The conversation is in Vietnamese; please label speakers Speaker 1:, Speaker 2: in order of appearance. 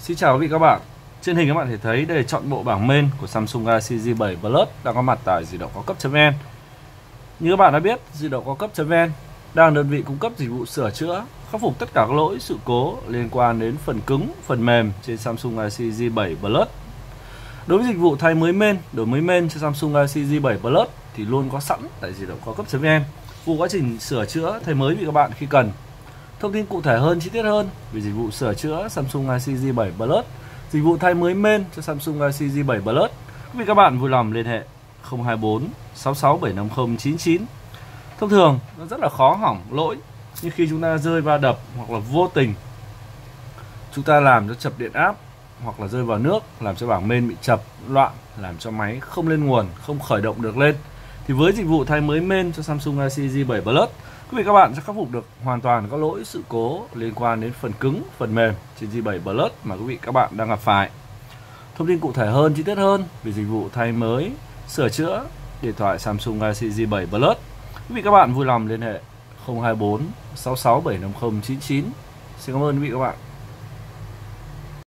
Speaker 1: Xin chào quý vị các bạn. Trên hình các bạn thể thấy đây là chọn bộ bảng main của Samsung Galaxy J7 Plus đang có mặt tại di động cao cấp.vn. Như các bạn đã biết, di động cao cấp.vn đang là đơn vị cung cấp dịch vụ sửa chữa, khắc phục tất cả các lỗi sự cố liên quan đến phần cứng, phần mềm trên Samsung Galaxy J7 Plus. Đối với dịch vụ thay mới main, đổi mới main cho Samsung Galaxy J7 Plus thì luôn có sẵn tại di động cao cấp.vn, phục vụ quá trình sửa chữa thay mới vì các bạn khi cần. Thông tin cụ thể hơn, chi tiết hơn về dịch vụ sửa chữa Samsung Galaxy J7 Plus, dịch vụ thay mới main cho Samsung Galaxy J7 Plus, quý vị các bạn vui lòng liên hệ 024 66 750 99. Thông thường nó rất là khó hỏng lỗi như khi chúng ta rơi va đập hoặc là vô tình chúng ta làm cho chập điện áp hoặc là rơi vào nước làm cho bảng main bị chập loạn, làm cho máy không lên nguồn, không khởi động được lên. Thì với dịch vụ thay mới main cho Samsung Galaxy J7 Plus, quý vị các bạn sẽ khắc phục được hoàn toàn các lỗi sự cố liên quan đến phần cứng, phần mềm trên J7 Plus mà quý vị các bạn đang gặp phải. Thông tin cụ thể hơn, chi tiết hơn về dịch vụ thay mới, sửa chữa điện thoại Samsung Galaxy J7 Plus, quý vị các bạn vui lòng liên hệ 024 66 750 99. Xin cảm ơn quý vị các bạn.